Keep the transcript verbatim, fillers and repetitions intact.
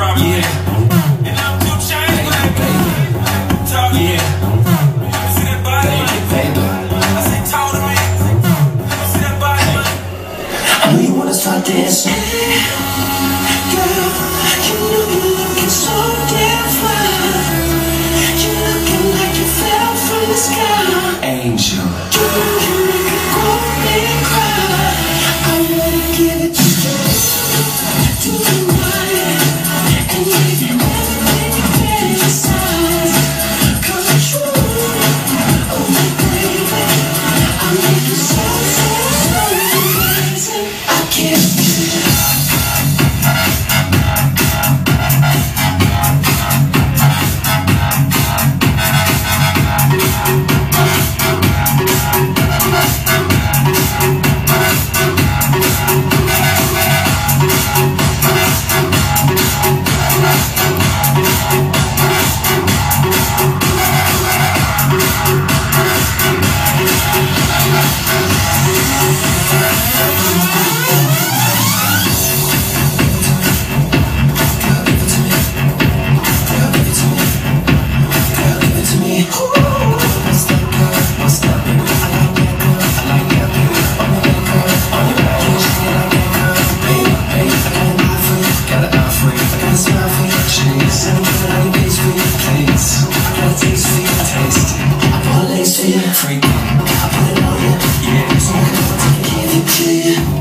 Yeah. And I'm too changed with that baby. Talk, yeah. Let me see that body, baby. I say talk to me. Let me see that body, man. I know you wanna start dancing. Girl, you know you're looking so damn fine. You're looking like you fell from the sky. Angel. You can make a grown man cry. I wanna give it to you. Do you mind? And give you everything you fantasize. Come true. Oh my baby, I make you so, so, so amazing. I can't freaking, I put it on you, yeah, so I'm gonna take it, give it to you.